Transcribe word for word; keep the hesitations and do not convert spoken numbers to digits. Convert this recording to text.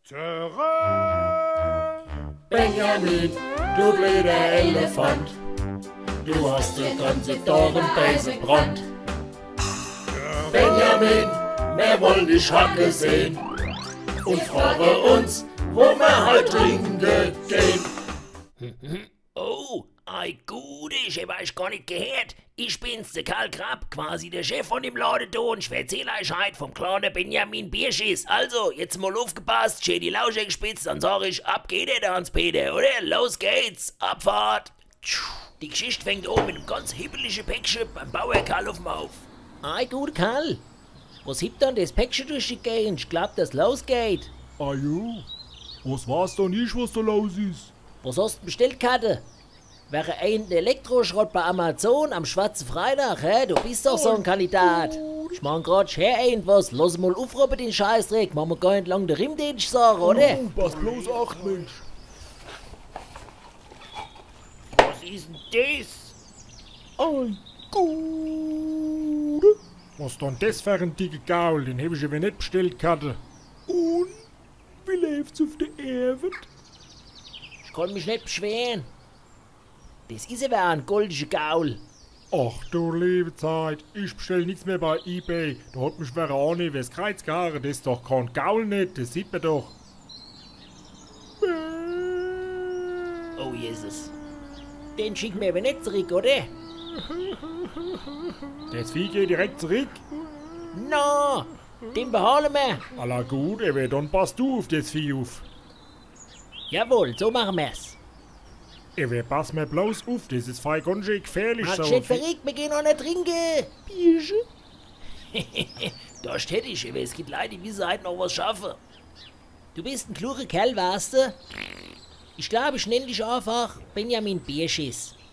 Terrain! Benjamin, du blöder Elefant, du hast die ganze Dornbase brennt. Benjamin, wir wollen die Schacke sehen und frage uns, wo wir halt trinken gehen. Oh, ei gut, ich hab euch gar nicht gehört. Ich bin's, der Karl Krapp, quasi der Chef von dem Laden da und ich erzähl euch heute vom kleinen Benjamin Bierschiss. Also, jetzt mal aufgepasst, schön die Lausche gespitzt, dann sag ich, ab geht der Hans-Peter, oder? Los geht's, Abfahrt. Die Geschichte fängt an mit einem ganz hibbeligen Päckchen beim Bauer Karl auf dem Hof. Ei gut, Karl, was hebt dann das Päckchen durch die Gegend? Ich glaub, dass losgeht. Ah jo, was war's da nicht, was da los ist? Was hast du bestellt, Karte? Wäre ein Elektroschrott bei Amazon am schwarzen Freitag, hä? Du bist doch so ein Kandidat. Ich mach grad her irgendwas. Lass mal aufrufen den Scheißdreck. Machen wir gar nicht lang den Rimmdienst sagen, oder? Oh, pass bloß acht, Mensch. Was ist denn das? Ei, gut. Was denn das für ein dicker Gaul? Den hab ich aber nicht bestellt, Karte. Und? Wie läuft's auf der Arbeit? Ich kann mich nicht beschweren. Das ist aber ein goldiger Gaul. Ach du liebe Zeit, ich bestell nichts mehr bei eBay. Da hat mich wer auch nicht, wer's Kreuz gehauen. Das ist doch kein Gaul nicht, das sieht man doch. Oh Jesus. Den schicken wir aber nicht zurück, oder? Das Vieh geht direkt zurück. No, den behalten wir. Alla gut, aber dann passt du auf das Vieh auf. Jawohl, so machen wir's. Aber pass mir bloß auf, das ist voll ganz schön gefährlich. Mach so schon ein Vieh. verrückt, wir gehen noch nicht trinken. Bierchen? Da hätte ich, aber es gibt Leute, die müssen halt noch was schaffen. Du bist ein kluger Kerl, weißt du? Ich glaube, ich nenne dich einfach Benjamin Bierschiss.